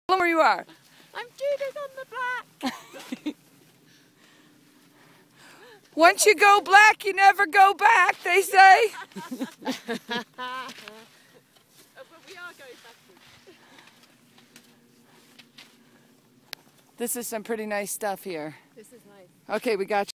Tell them where you are. I'm Judas on the black. Once you go black, you never go back, they say. But we are going backwards. This is some pretty nice stuff here. This is nice. Okay, we got you.